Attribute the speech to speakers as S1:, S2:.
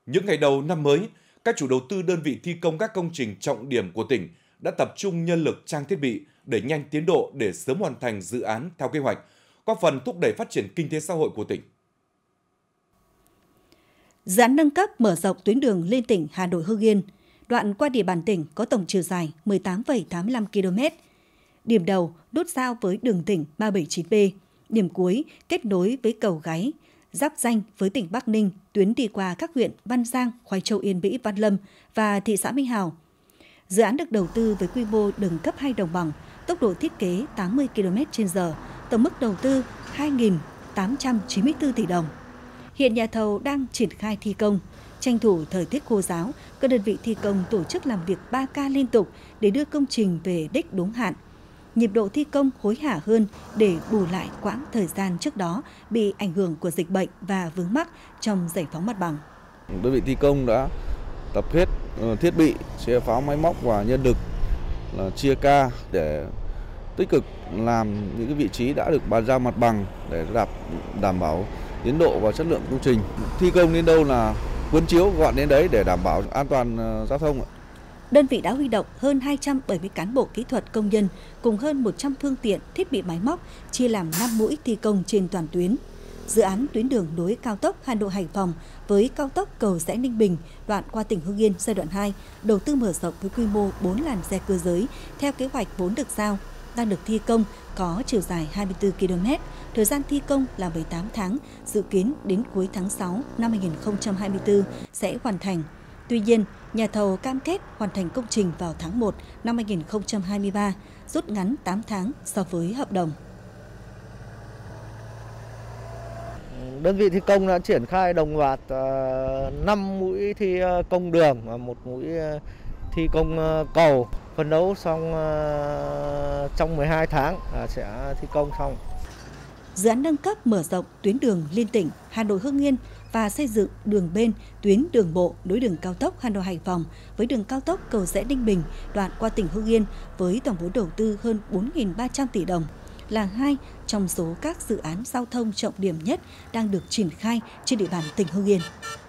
S1: Những ngày đầu năm mới, các chủ đầu tư đơn vị thi công các công trình trọng điểm của tỉnh đã tập trung nhân lực trang thiết bị đẩy nhanh tiến độ để sớm hoàn thành dự án theo kế hoạch, góp phần thúc đẩy phát triển kinh tế xã hội của tỉnh.
S2: Dự án nâng cấp mở rộng tuyến đường liên tỉnh Hà Nội - Hưng Yên, đoạn qua địa bàn tỉnh có tổng chiều dài 18,85 km. Điểm đầu nút giao với đường tỉnh 379B, điểm cuối kết nối với cầu Gáy, giáp ranh với tỉnh Bắc Ninh, tuyến đi qua các huyện Văn Giang, Khoái Châu, Yên Mỹ, Văn Lâm và thị xã Minh Hào. Dự án được đầu tư với quy mô đường cấp 2 đồng bằng, tốc độ thiết kế 80 km/h, tổng mức đầu tư 2.894 tỷ đồng. Hiện nhà thầu đang triển khai thi công. Tranh thủ thời tiết khô ráo, các đơn vị thi công tổ chức làm việc 3 ca liên tục để đưa công trình về đích đúng hạn. Nhịp độ thi công hối hả hơn để bù lại quãng thời gian trước đó bị ảnh hưởng của dịch bệnh và vướng mắc trong giải phóng mặt bằng.
S3: Đơn vị thi công đã tập hết thiết bị, chia pháo máy móc và nhân lực là chia ca để tích cực làm những cái vị trí đã được bàn giao mặt bằng để đảm bảo tiến độ và chất lượng công trình. Thi công đến đâu là cuốn chiếu gọn đến đấy để đảm bảo an toàn giao thông.
S2: Đơn vị đã huy động hơn 270 cán bộ kỹ thuật công nhân cùng hơn 100 phương tiện, thiết bị máy móc, chia làm 5 mũi thi công trên toàn tuyến. Dự án tuyến đường nối cao tốc Hà Nội - Hải Phòng với cao tốc cầu Giẽ - Ninh Bình đoạn qua tỉnh Hưng Yên giai đoạn 2 đầu tư mở rộng với quy mô 4 làn xe cơ giới theo kế hoạch vốn được giao, đang được thi công có chiều dài 24 km, thời gian thi công là 18 tháng, dự kiến đến cuối tháng 6 năm 2024 sẽ hoàn thành. Tuy nhiên, nhà thầu cam kết hoàn thành công trình vào tháng 1 năm 2023, rút ngắn 8 tháng so với hợp đồng.
S4: Đơn vị thi công đã triển khai đồng loạt 5 mũi thi công đường và 1 mũi thi công cầu, phấn đấu xong trong 12 tháng sẽ thi công xong.
S2: Dự án nâng cấp mở rộng tuyến đường liên tỉnh Hà Nội - Hưng Yên và xây dựng đường bên tuyến đường bộ nối đường cao tốc Hà Nội - Hải Phòng với đường cao tốc cầu Giẽ - Ninh Bình đoạn qua tỉnh Hưng Yên với tổng vốn đầu tư hơn 4.300 tỷ đồng là 2 trong số các dự án giao thông trọng điểm nhất đang được triển khai trên địa bàn tỉnh Hưng Yên.